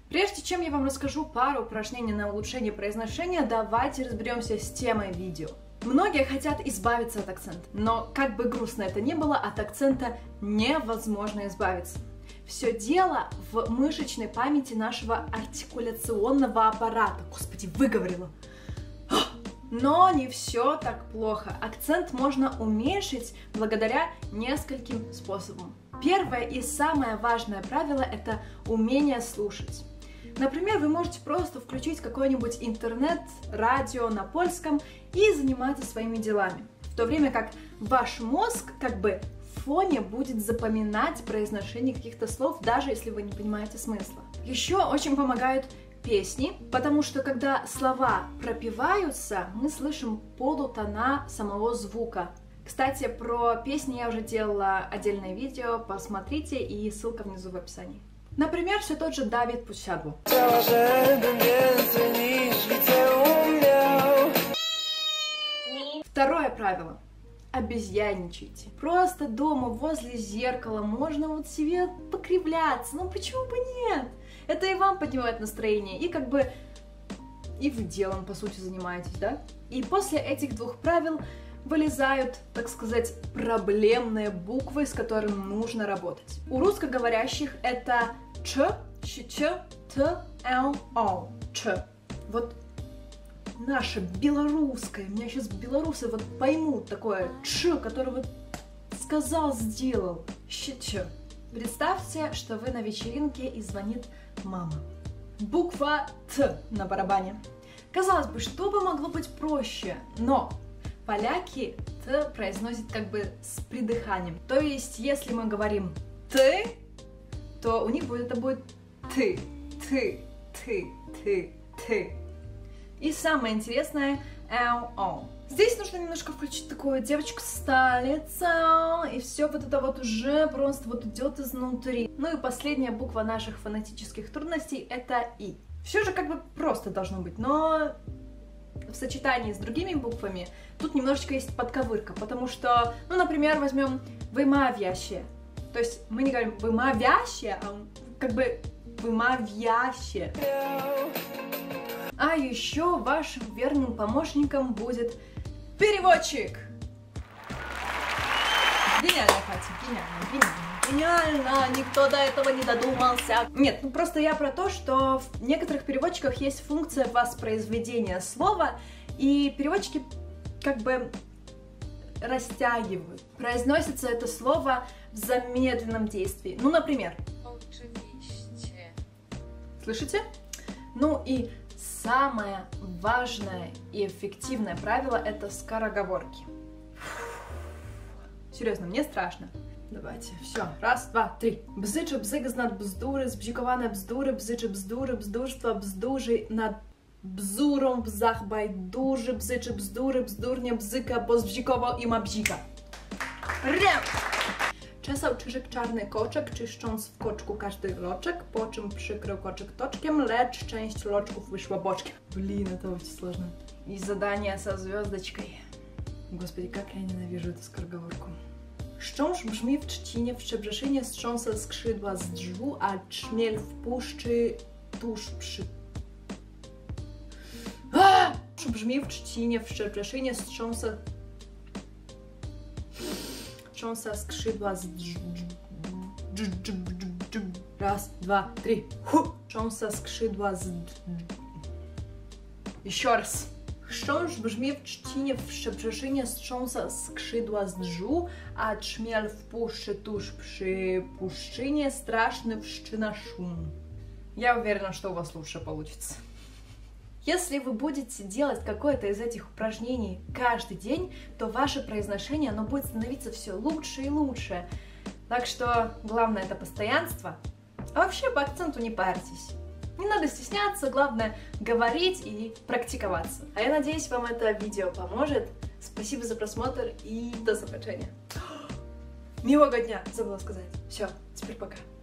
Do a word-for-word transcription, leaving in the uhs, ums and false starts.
Прежде чем я вам расскажу пару упражнений на улучшение произношения, давайте разберемся с темой видео. Многие хотят избавиться от акцента, но как бы грустно это ни было, от акцента невозможно избавиться. Все дело в мышечной памяти нашего артикуляционного аппарата. Господи, выговорила! Но не все так плохо. Акцент можно уменьшить благодаря нескольким способам. Первое и самое важное правило – это умение слушать. Например, вы можете просто включить какой-нибудь интернет, радио на польском и заниматься своими делами, в то время как ваш мозг как бы в фоне будет запоминать произношение каких-то слов, даже если вы не понимаете смысла. Еще очень помогают песни, потому что когда слова пропеваются, мы слышим полутона самого звука. Кстати, про песни я уже делала отдельное видео, посмотрите, и ссылка внизу в описании. Например, все тот же Давид Подсиадło. Второе правило. Обезьянничайте. Просто дома возле зеркала можно вот себе покривляться, ну почему бы нет? Это и вам поднимает настроение, и как бы и вы делом, по сути, занимаетесь, да? И после этих двух правил вылезают, так сказать, проблемные буквы, с которыми нужно работать. У русскоговорящих это ч, щ, ч, т, л, о, ч. Вот наше белорусское, меня сейчас белорусы вот поймут такое ч, который вот сказал, сделал, щ, ч. Представьте, что вы на вечеринке и звонит мама. Буква Т на барабане. Казалось бы, что бы могло быть проще, но поляки Т произносят как бы с придыханием. То есть, если мы говорим ты, то у них будет, это будет ты, ты, ты, ты, ты. И самое интересное эу, о. Здесь нужно немножко включить такую девочку столица, и все вот это вот уже просто вот идет изнутри. Ну и последняя буква наших фонетических трудностей это И. Все же как бы просто должно быть, но в сочетании с другими буквами тут немножечко есть подковырка, потому что, ну, например, возьмем вымавяще. То есть мы не говорим вымавяще, а как бы вымавяще. А еще вашим верным помощником будет переводчик. Гениально, Катя, гениально, гениально, гениально, никто до этого не додумался. Нет, ну просто я про то, что в некоторых переводчиках есть функция воспроизведения слова, и переводчики как бы растягивают. Произносится это слово в замедленном действии. Ну, например. Oczywiście. Слышите? Ну и самое важное и эффективное правило – это скороговорки. Серьезно, мне страшно. Давайте, все, раз, два, три. Бзyczę, bzyk znad bzdury, zbzikowane bzdury, bzyczę bzdury, bzdurstwa, bzdurzy, nad bzurą, bzach, bajdurzy, bzyczę bzdury, bzdurnie, bzyka, bo zbzikowo i ma bzika. Rem! Czesał czyżyk czarny koczek, czyszcząc w koczku każdy loczek, po czym przykrył koczek toczkiem, lecz część loczków wyszła boczkiem. Блин, это очень сложно. И задание со звездочкой. Господи, как я ненавижу эту скороговорку. Szcząż brzmi w trzcinie, w Szczebrzeszynie strząsa skrzydła z drzwu, a czmiel w puszczy tuż przy... A! Brzmi w trzcinie, w Szczebrzeszynie strząsa... Trząsa skrzydła z drz... Drz, drz, drz, drz. Raz, dwa, trzy. Hu! Trząsa skrzydła z... Еще раз. Chrząszcz brzmi w trzcinie, w Szczebrzeszynie strząsa skrzydła z drżu, a czmiel w puszczy tuż przy puszczynie straszny wszczyna szum. Я уверена, что у вас лучше получится. Если вы будете делать какое-то из этих упражнений каждый день, то ваше произношение, оно будет становиться все лучше и лучше. Так что главное это постоянство. А вообще по акценту не парьтесь. Не надо стесняться, главное говорить и практиковаться. А я надеюсь, вам это видео поможет. Спасибо за просмотр и до zobaczenia. Милого дня, забыла сказать. Все, теперь пока.